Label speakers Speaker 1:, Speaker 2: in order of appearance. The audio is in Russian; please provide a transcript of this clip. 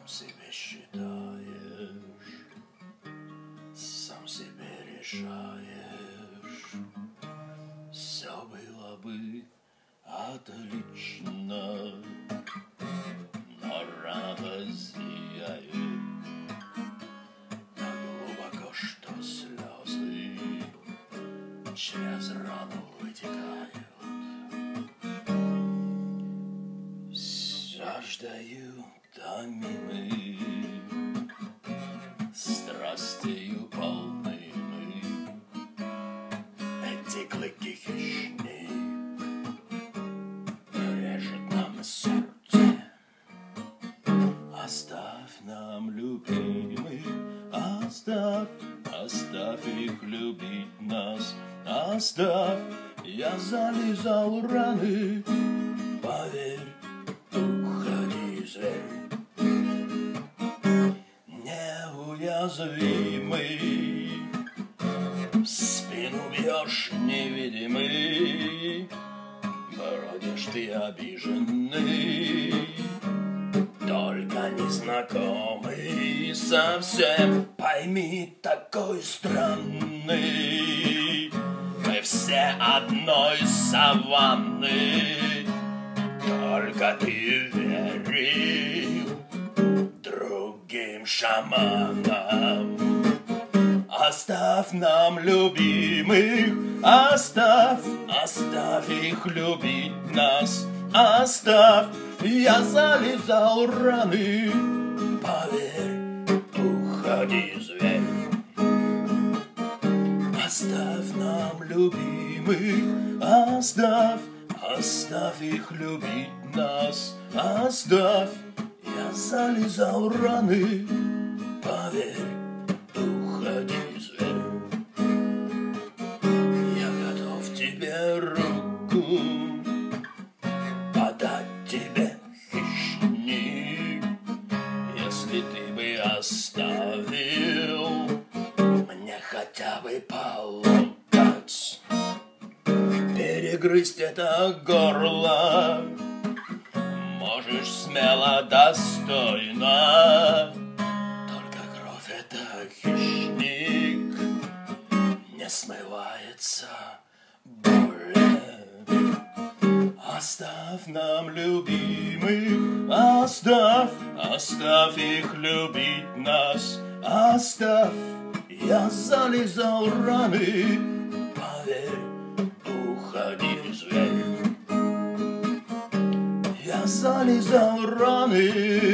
Speaker 1: себе считаешь, сам себе решаешь. Все было бы отлично, но рано зияет так глубоко, что слезы через рану вытекают. Жаждою томимы, страстью полны мы. Эти клыки хищник режет нам сердце. Оставь нам любимых, оставь их любить нас. Оставь, я залезал раны, поверь, уходи, зверь. Неуязвимый, в спину бьешь невидимый, бродишь ты обиженный, только незнакомый совсем. Пойми, такой странный, мы все одной саванны. Только ты верил другим шаманам. Оставь нам любимых, оставь их любить нас. Оставь, я залезал раны, поверь, уходи, зверь. Оставь нам любимых, оставь их любить нас. Оставь, я залезал раны, поверь, уходи, зверь. Я готов тебе руку подать тебе, хищник, если ты бы оставил мне хотя бы полопать. Перегрызть это горло можешь смело, достойно. Только кровь — это хищник, не смывается более. Оставь нам любимых, оставь их любить нас. Оставь, я залезал раны, поверь, уходи, зверь. Я залезал раны,